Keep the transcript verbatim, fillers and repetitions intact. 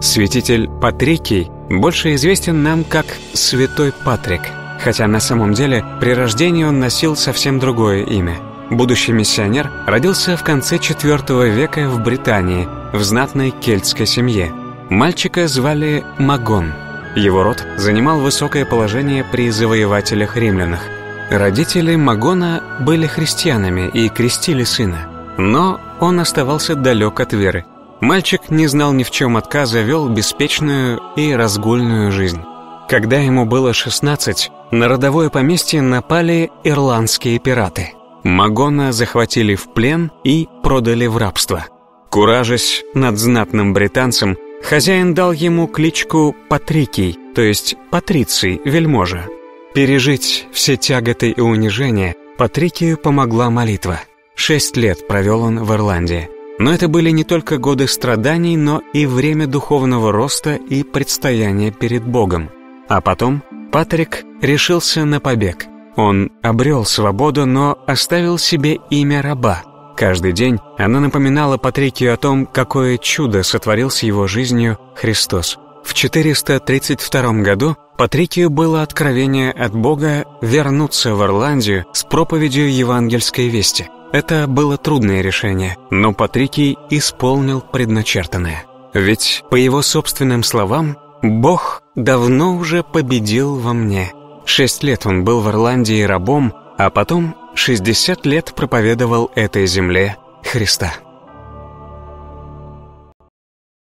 Святитель Патрикий больше известен нам как Святой Патрик, хотя на самом деле при рождении он носил совсем другое имя. Будущий миссионер родился в конце четвёртого века в Британии, в знатной кельтской семье. Мальчика звали Магон. Его род занимал высокое положение при завоевателях-римлянах. Родители Магона были христианами и крестили сына, но он оставался далек от веры. Мальчик не знал ни в чем отказа, вел беспечную и разгульную жизнь. Когда ему было шестнадцать, на родовое поместье напали ирландские пираты. Магона захватили в плен и продали в рабство. Куражась над знатным британцем, хозяин дал ему кличку Патрикий, то есть Патриций, вельможа. Пережить все тяготы и унижения Патрикию помогла молитва. Шесть лет провел он в Ирландии. Но это были не только годы страданий, но и время духовного роста и предстояния перед Богом. А потом Патрик решился на побег. Он обрел свободу, но оставил себе имя раба. Каждый день она напоминала Патрикию о том, какое чудо сотворил с его жизнью Христос. В четыреста тридцать втором году Патрикию было откровение от Бога вернуться в Ирландию с проповедью евангельской вести. Это было трудное решение, но Патрикий исполнил предначертанное. Ведь, по его собственным словам, «Бог давно уже победил во мне». Шесть лет он был в Ирландии рабом, а потом шестьдесят лет проповедовал этой земле Христа.